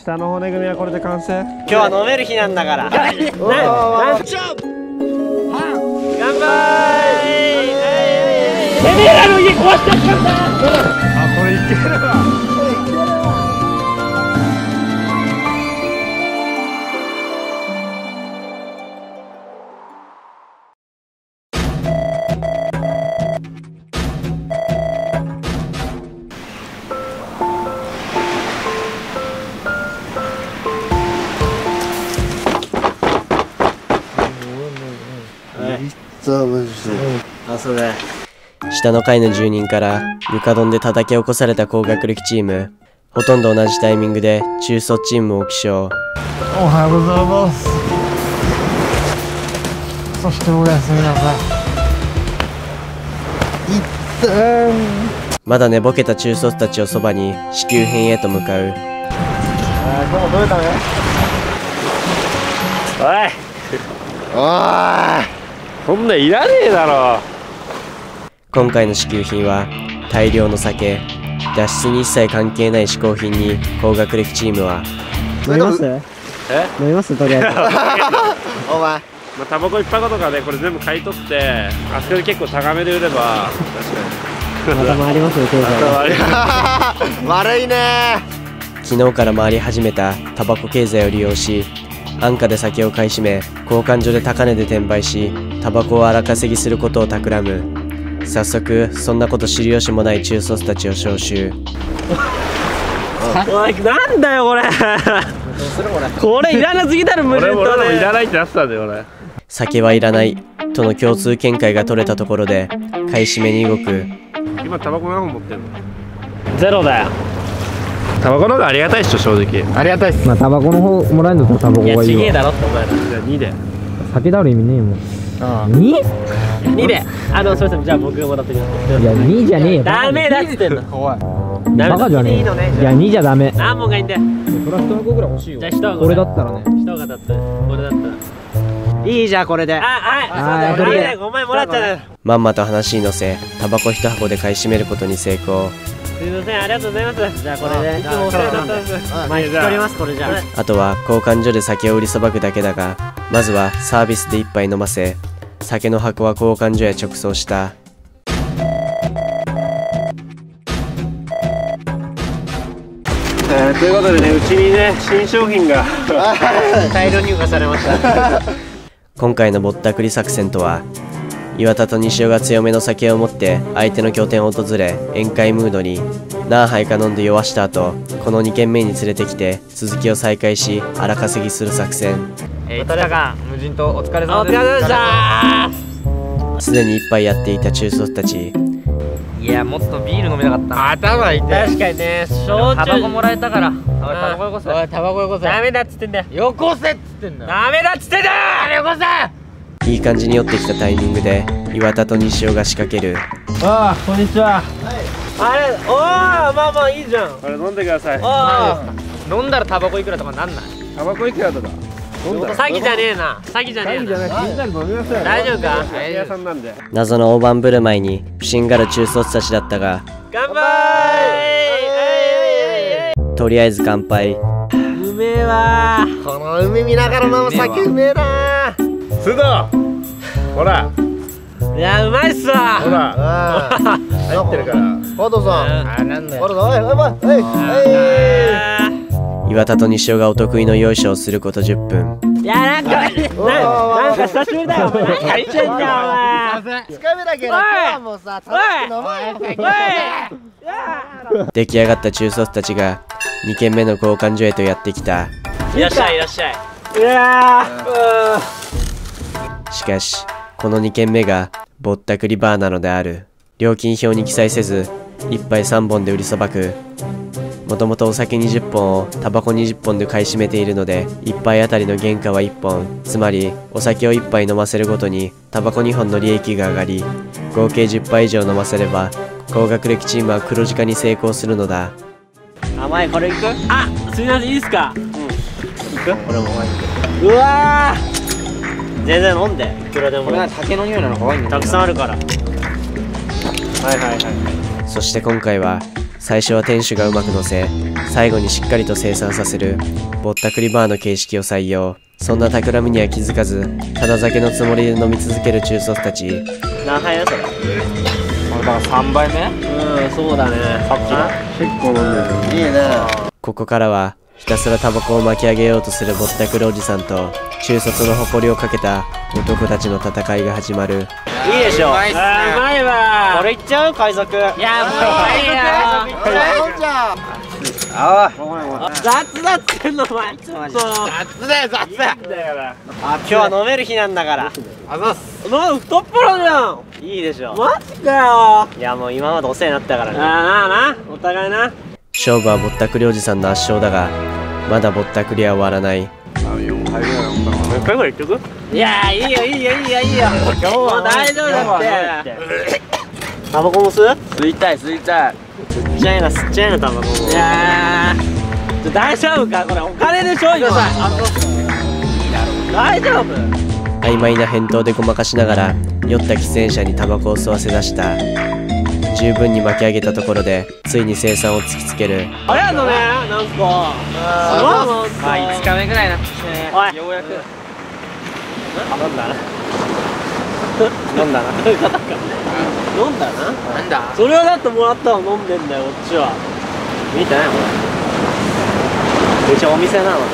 下の骨組みはこれで完成。 今日は飲める日なんだから。乾杯。てめえらの家壊しちゃったんだ。 あ、これいけるわ。 あ、それ下の階の住人から床ドンで叩き起こされた高学歴チーム。ほとんど同じタイミングで中卒チームを起床。 おはようございます。そしておやすみなさい。いったー。 まだ寝ぼけた中卒たちをそばに支給編へと向かう。 今日も取れたね。おいそんなんいらねえだろ。 今回の支給品は大量の酒。脱出に一切関係ない嗜好品に高学歴チームは飲みます？飲みますとりあえず。 お前タバコ一箱とかでこれ全部買い取ってあそこで結構高めで売れば確かにまた回りますよ経済。 悪いね。 昨日から回り始めたタバコ経済を利用し、安価で酒を買い占め交換所で高値で転売し、タバコを荒稼ぎすることを企む。早速そんなこと知る由もない中卒たちを招集。 おい、なんだよこれ。これいらなすぎたら無理だね。 俺もいらないってなってたんだよ俺。 酒はいらないとの共通見解が取れたところで買い占めに動く。 今タバコ何本持ってんの？ ゼロだよ。 タバコの方がありがたいっしょ正直。ありがたいっす。 まあタバコの方もらえるんだったらタバコがいいわ。 いや、ちげえだろってお前ら。 じゃあ2で。 酒だろ意味ねえもん。2 で、すいません、じゃあ僕がもらってください。 いや2じゃねえよ。 ダメだっつってんの。 おい。 バカじゃねえよ。いや2じゃダメ。 何本がいいんだよ。 それは1箱ぐらい欲しいよ。 じゃあ1箱。 これだったらね。 1箱だったら、これだったら。 いいじゃんこれで。 はい、そうだよ。お前もらっちゃう。 まんまと話に乗せタバコ1箱で買い占めることに成功。 すいません、ありがとうございます。じゃあこれでいつもお世話になったんです。まあ引き取りますこれじゃあ。 あとは交換所で酒を売りさばくだけだが、まずはサービスで一杯飲ませ、酒の箱は交換所へ直送した。 ということでね、うちにね新商品が大量入荷されました。 今回のぼったくり作戦とは、岩田と西尾が強めの酒を持って相手の拠点を訪れ宴会ムードに。何杯か飲んで酔わした後、この2軒目に連れてきて続きを再開し荒稼ぎする作戦。 いつかが無人島お疲れ様お疲れ様でした。 すでに一杯やっていた中卒たち。 いやもっとビール飲みたかった。 頭痛い。 確かにね、焼タバコ酎もらえたから。おいタバコよこせ。おいタバコよこせ。 ダメだっつってんだよ。 よこせっつってんだよ。 ダメだっつってんだよ。よこせ。 いい感じに酔ってきたタイミングで岩田と西尾が仕掛ける。 ああ、こんにちは。あれ、おお、まあまあいいじゃん。 これ飲んでください。 飲んだらタバコいくらとかなんない？ タバコいくらとか。 詐欺じゃねえな。詐欺じゃねえな。 じゃなくてみんなで飲みましょうよ。 大丈夫か？ 酒屋さんなんで。 謎の大盤振る舞いに不審がる中卒たちだったが、 乾杯。 とりあえず乾杯。 うめえわ。 この海見ながら飲む酒うめえな。須藤。ほら。 いや、うまいっすわ。 ほら。入ってるから。加藤さん。 あ、なんだよ。 岩田と西尾がお得意のよいしょをすること10分。 いや、なんか久しぶりだよ。お前何やってんだよ、お前。 2日目だけど今日はもうさ、楽しく飲もうよ。 出来上がった中卒たちが2軒目の交換所へとやってきた。 いらっしゃい、いらっしゃい。 しかしこの2軒目がぼったくりバーなのである。料金表に記載せず1杯3本で売りさばく。もともとお酒20本をタバコ20本で買い占めているので、1杯あたりの原価は1本、つまりお酒を1杯飲ませるごとにタバコ2本の利益が上がり、合計10杯以上飲ませれば高学歴チームは黒字化に成功するのだ。 甘い、これいく？あ、すみません、いいっすか？いく？俺も甘い。うわー、全然飲んで。いくらでも。これは酒の匂いなのかわいいの？たくさんあるから。はいはいはい。 そして今回は最初は店主がうまく乗せ、最後にしっかりと生産させるぼったくりバーの形式を採用。そんな企みには気づかず、ただ酒のつもりで飲み続ける中卒たち。 何杯だそれ。 これだから3杯目。 そうだね。 結構飲んでる。いいね。 ここからはひたすらタバコを巻き上げようとするぼったくるおじさんと中卒の誇りをかけた男たちの戦いが始まる。 いいでしょ。うまいっすねいわ。これいっちゃう海賊。いやもういいや。雑だっつってんのお前。雑だよ雑だ。今日は飲める日なんだから。 あざっす。 太っ腹じゃん。いいでしょ。マジかよ。いやもう今までお世話になったからね。なお互いな。 勝負はぼったくりおじさんの圧勝だが、まだぼったくりは終わらない。 4杯ぐらい飲んだから。4杯ぐらいいっとく？ いやいいよいいよいいよいいよ。もう大丈夫だって。タバコも吸う？ 吸いたい吸いたい。 吸っちゃえな吸っちゃえなタバコも。いやー大丈夫かこれお金でしょ今。大丈夫？ 曖昧な返答でごまかしながら酔った喫煙者にタバコを吸わせ出した。十分に巻き上げたところでついに生産を突きつける。 ありがとうねなんか。 まあ5日目ぐらいになってきてね。 おいようやく。 飲んだな。飲んだな。飲んだな。 なんだ。 それはだってもらったの飲んでんだよこっちは。見てないこれ。一応お店なの。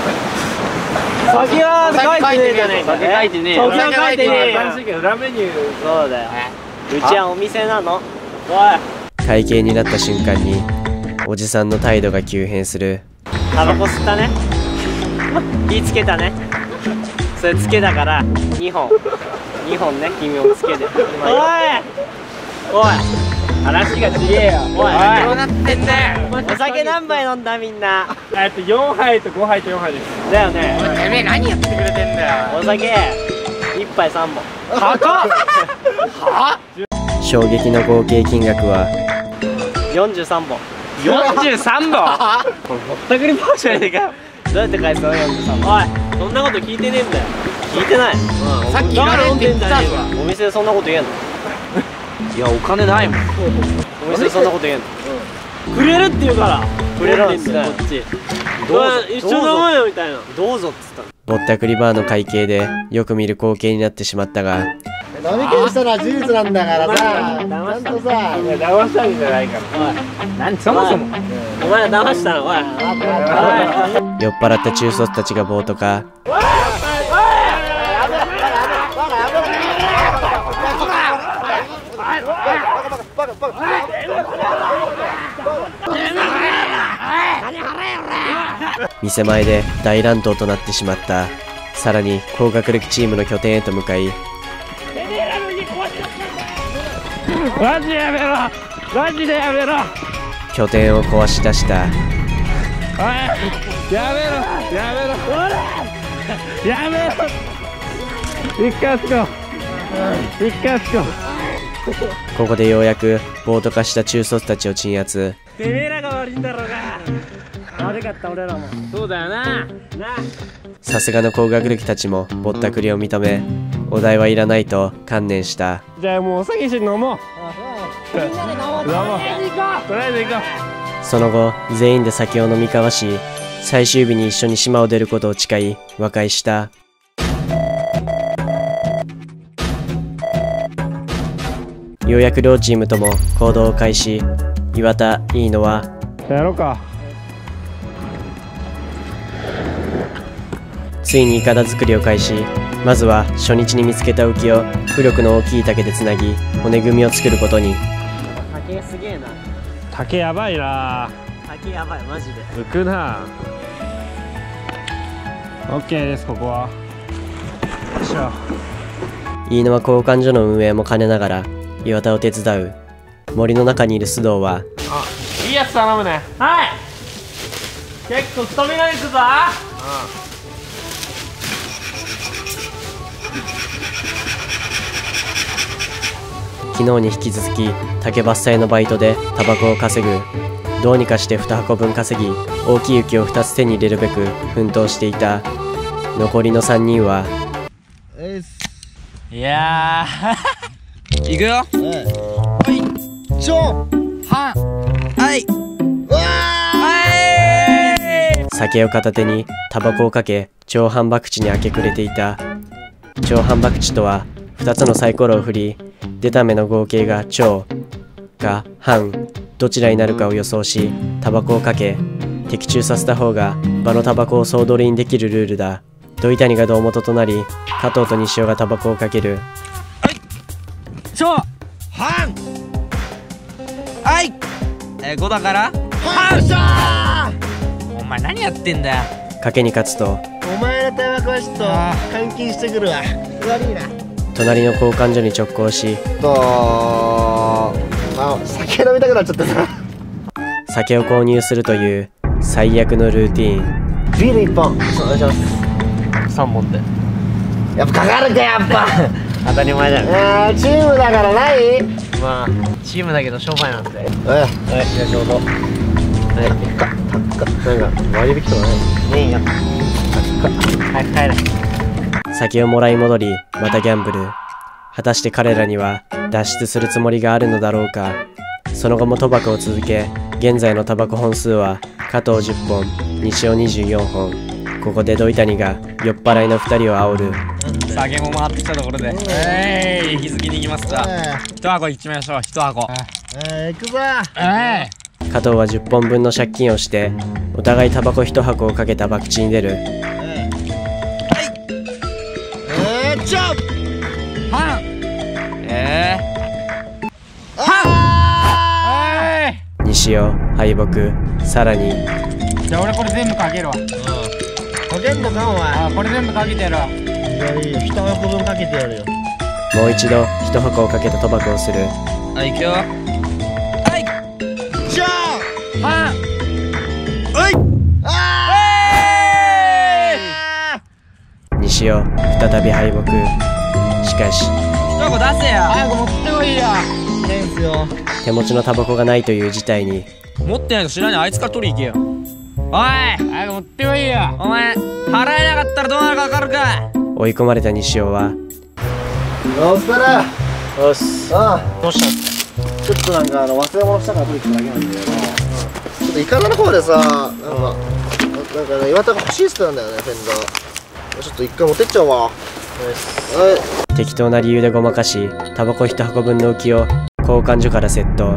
酒は書いてねえじゃねえか。 酒書いてねえよ。 酒は書いてねえよ。 裏メニュー。 そうだよ。うちはお店なの。おい。 会計になった瞬間におじさんの態度が急変する。 タバコ吸ったね。火つけたね。それつけだから2本ね君もつけて。おいおい話がちげえよ。おいどうなってんだよ。 お酒何杯飲んだみんな。 4杯と5杯と4杯です。 だよね。 てめえ何やってくれてんだよ。 お酒1杯3本。 高っ。は？ 衝撃の合計金額は 43本。 43本。 これぼったくりバーじゃねえかよ。どうやって返すの43本。おいそんなこと聞いてねえんだよ。聞いてない。 さっき言われて言ったぞ。 お店でそんなこと言えんの？ いやお金ないもん。 お店でそんなこと言えんの？くれるって言うからくれるんだよこっち。一緒飲もうよみたいな。どうぞっつったの。 ぼったくりバーの会計でよく見る光景になってしまったが、 飲み食いしたのは事実なんだからさ、ちゃんとさ、 騙したんじゃないから。 何そもそも。 お前ら騙したのおい。 酔っ払った中卒たちが暴徒化。店前で大乱闘となってしまった。さらに高学歴チームの拠点へと向かい、 マジやめろマジでやめろ。 拠点を壊し出した。 おいやめろやめろやめろ。一回つこう一回つこう。 ここでようやく暴徒化した中卒たちを鎮圧。 てめえらが悪いんだろうが。悪かった俺らも。 そうだよな。 さすがの高学歴たちもぼったくりを認め、お代はいらないと観念した。 じゃあもうお酒一緒に飲もう。みんなで飲もう。とりあえず行こう。 その後全員で酒を飲み交わし、最終日に一緒に島を出ることを誓い和解した。ようやく両チームとも行動を開始。岩田、いいのはやろうか。 ついにイカダ作りを開始。まずは初日に見つけた浮きを浮力の大きい竹でつなぎ、骨組みを作ることに。 竹すげえな。 竹やばいな。 竹やばいマジで。 浮くな。オッケーです。ここはよいしょ。 いいのは交換所の運営も兼ねながら岩田を手伝う。森の中にいる須藤は、 いいやつ頼むね。 はい結構太めがいくぞ。 昨日に引き続き竹伐採のバイトでタバコを稼ぐ。どうにかして2箱分稼ぎ、大きい雪を2つ手に入れるべく奮闘していた。残りの3人は、 いやーいくよ。 ちょはんは酒を片手にタバコをかけ長反博打に明け暮れていた。長反博打とは2つのサイコロを振り、出た目の合計が長か反どちらになるかを予想し、タバコをかけ的中させた方が場のタバコを総取りにできるルールだ。土井谷が胴元となり、加藤と西尾がタバコをかける。 長半はい、5だから半。お前何やってんだよ。 賭けに勝つとお前のタバコはちょっと換金してくるわ。悪いな。 隣の交換所に直行し、 酒飲みたくなっちゃってさ。 酒を購入するという最悪のルーティーン。 ビール1本。 お願いします。3本で。 やっぱかかるか、やっぱ。 当たり前だよ。 チームだからない。 まあチームだけど商売なんで。はい、 じゃあちょうど。 なんか割引とかない？ねえよ。早く帰れ。 酒をもらい戻り、またギャンブル。果たして彼らには脱出するつもりがあるのだろうか。その後も賭博を続け、現在のタバコ本数は加藤10本、西尾24本。ここで土井谷が酔っ払いの2人を煽る。 酒も回ってきたところで引き継ぎに行きますか。1箱いっちまいましょう。1箱行くぞ。 加藤は10本分の借金をしてお互いタバコ1箱をかけた博打に出る。 ちょっ半西尾敗北。さらにじゃあ俺これ全部かけるわ。 かけんのかお前。 これ全部かけてやるわ。 いやいいよ、1箱分かけてやるよ。 もう一度1箱をかけた賭博をする。 はい、行くよ。 じゃ半西尾再び敗北。しかし 1箱出せや。早く持ってこいや。 ないんすよ。 手持ちのタバコがないという事態に、 持ってないと知らない。あいつから取り行けよ。おい、早く持ってこいや。お前払えなかったらどうなるか分かるか。 追い込まれた西尾はどうしたら。 よし。どうしたちょっとなんか忘れ物したから取りに行くだけなんだよな。ちょっとイカダの方でさ、なんかね、岩田が欲しいっつってたんだよね、フェンダー。ちょっと一回持ってっちゃうわ。 適当な理由でごまかし、タバコ1箱分の浮きを交換所から窃盗。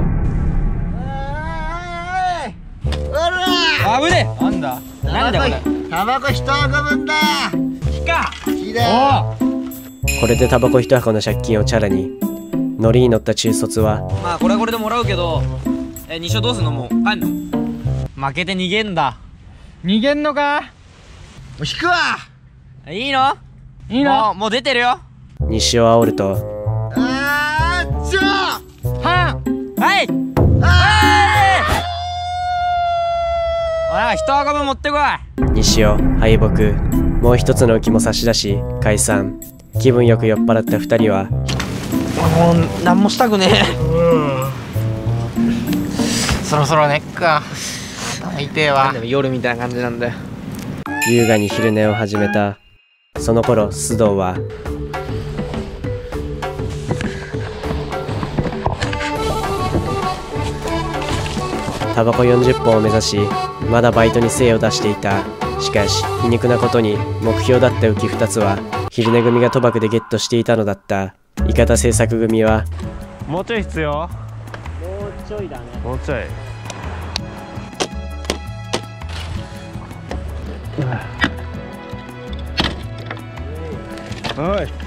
危ねえ。なんだなんだこれ。 タバコ1箱分だ。いいだよ。 これでタバコ1箱の借金をチャラに。ノリに乗った中卒は、 まあこれはこれでもらうけど、西尾どうすんの。もう帰んの。負けて逃げんだ。逃げんのか。 もう引くわ。 いいのいいの。もう出てるよ。 西尾を煽るとじゃあ半はい1箱分持ってこい。 西尾敗北。もう一つの浮きも差し出し解散。気分よく酔っ払った2人はもう何もしたくねえ。そろそろ寝っか。頭痛えわ。でも夜みたいな感じなんだよ。 優雅に昼寝を始めた。その頃須藤はタバコ40本を目指し、まだバイトに精を出していた。しかし皮肉なことに目標だった浮き2つは昼寝組が賭博でゲットしていたのだった。伊方製作組はもうちょい必要。 もうちょいだね。 もうちょい。おい。よ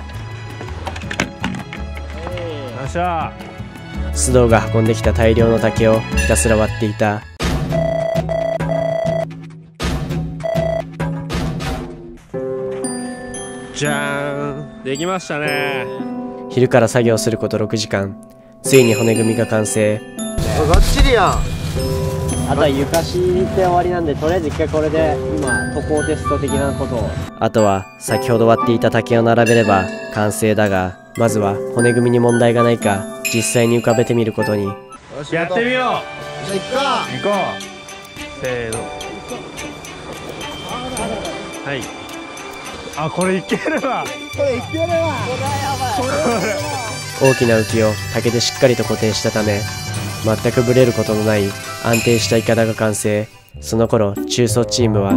っしゃ。 須藤が運んできた大量の竹をひたすら割っていた。 じゃーん、できましたね。 昼から作業すること6時間。ついに骨組みが完成。 バッチリやん。 あとは床敷いて終わりなんで、とりあえず一回これで今渡航テスト的なことを。 あとは先ほど割っていた竹を並べれば完成だが、まずは骨組みに問題がないか実際に浮かべてみることに。 やってみよう。 じゃあ行こ行こう。せーの。はい。あ、これいけるわ。 これいけるわ。 大きな浮きを竹でしっかりと固定したため、 全くブレることのない安定したイカダが完成。その頃中卒チームは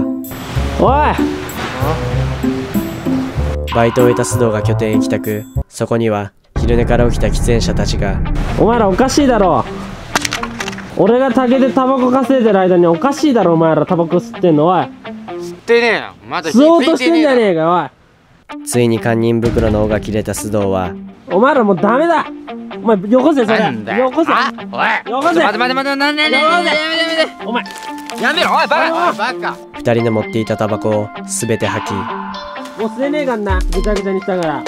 バイトを終えた須藤が拠点へ帰宅。そこには昼寝から起きた喫煙者たちが。 お前らおかしいだろ。俺が竹でタバコ稼いでる間におかしいだろ。お前らタバコ吸ってんの。おい、 吸ってねえよ。まだ吸おうとしてんじゃねえか。おい、 ついに堪忍袋の尾が切れた須藤は、 お前らもうダメだ。お前よこせそれ。よこせ。 おい、 よこせ。 待て、なんでお前やめろ、おい、バカ。 二人の持っていたタバコをすべて吐き、 もう吸えねえかんな。ぐちゃぐちゃにしたからな。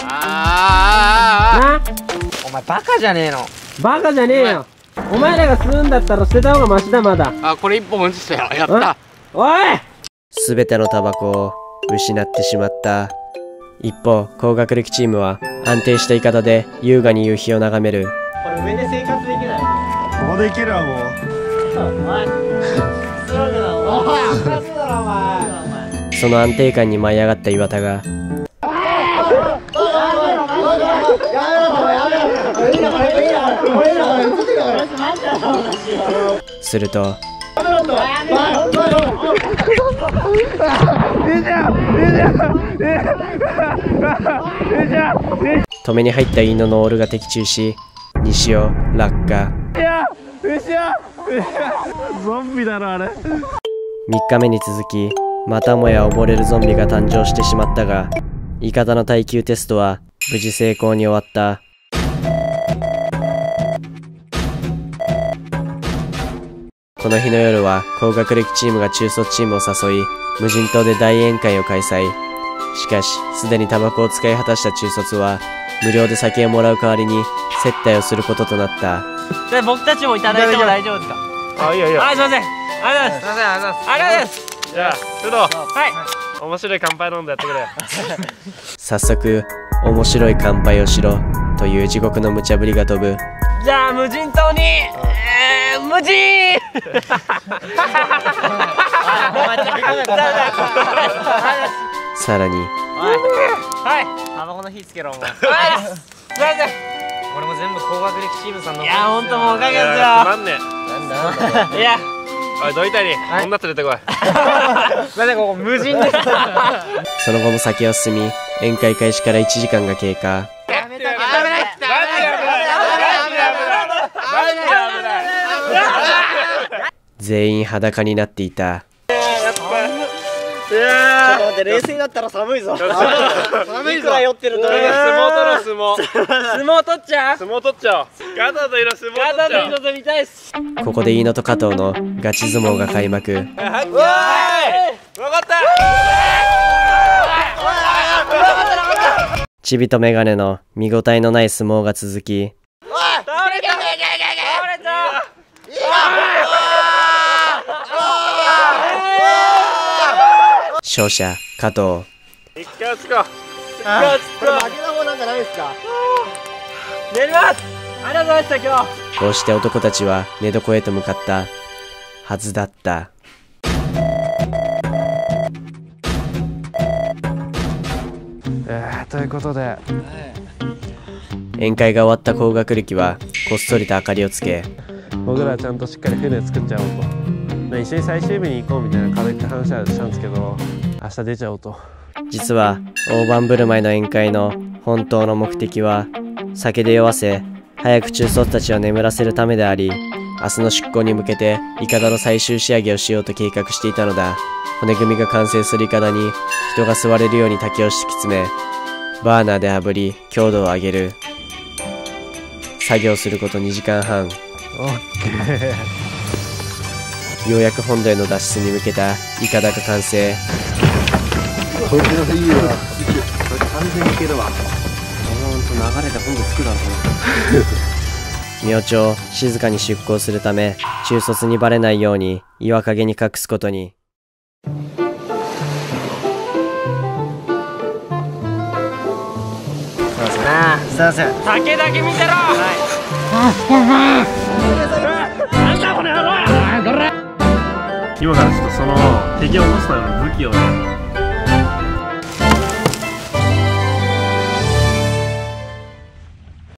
お前バカじゃねえの。 バカじゃねえよ。お前らが吸うんだったら捨てた方がマシだ。まだ。 これ一本落ちたよ。やった。 おい、 すべてのタバコを失ってしまった。一方、高学歴チームは安定したイカダで優雅に夕日を眺める。 これ上で生活できない。 ここでいけるわもう。 お前スローだな。お前赤そうだろお前。 その安定感に舞い上がった岩田が、すると止めに入ったイノのオールが的中し、西尾落下。 ゾンビだろあれ。 3日目に続き、またもや溺れるゾンビが誕生してしまったが、イカダの耐久テストは無事成功に終わった。この日の夜は高学歴チームが中卒チームを誘い、無人島で大宴会を開催。しかし、すでにタバコを使い果たした中卒は、無料で酒をもらう代わりに接待をすることとなった。 で僕たちもいただいても大丈夫ですか。 あ、いいよいいよ。 はい、すいません。ありがとうございます。ありがとうございます。 じゃあ須藤、 はい。 面白い乾杯飲んでやってくれ。 早速、面白い乾杯をしろという地獄の無茶ぶりが飛ぶ。 じゃあ無人島に無人さらに、 はい、タバコの火つけろお前。 俺も全部高学歴チームさんの。 いや本当もうおかげですよ。 なんね。 いやおい、どいたり女連れてこい。 なんでここ無人です。 その後も酒を進み、宴会開始から1時間が経過。全員裸になっていた。 ちょっと待って、冷静だったら寒いぞ。寒いぞ。いくら酔ってると。 相撲取ろう、相撲。 相撲取っちゃう。 相撲取っちゃおう。ガタと色相撲取っちゃおう。 ガタと色と見たいっす。 ここで飯野と加藤のガチ相撲が開幕。 わかった。 チビとメガネの見応えのない相撲が続き、 倒れた。倒れた。 勝者加藤。 一回落ちこう。 これ負けた方なんかないですか。 寝ます。ありがとうございました今日。 こうして男たちは寝床へと向かったはずだった。 ということで、 宴会が終わった高学歴はこっそりと明かりをつけ、 僕らはちゃんとしっかり船作っちゃおうと。一緒に最終日に行こうみたいな軽く話はしたんですけど、明日出ちゃおうと。 実は大盤振る舞いの宴会の本当の目的は、酒で酔わせ早く中卒たちを眠らせるためであり、明日の出港に向けてイカダの最終仕上げをしようと計画していたのだ。骨組みが完成するイカダに人が座れるように竹を敷き詰め、バーナーで炙り強度を上げる。作業すること2時間半。ようやく本土への脱出に向けたイカダが完成。 これいいわ。 完全にいけるわ。ほんと流れで本土つくだろう。 明朝静かに出港するため、中卒にバレないように岩陰に隠すことに。 すいません。酒だけ見てろ。なんだこの野郎。 今からちょっとその敵を落とすための武器をね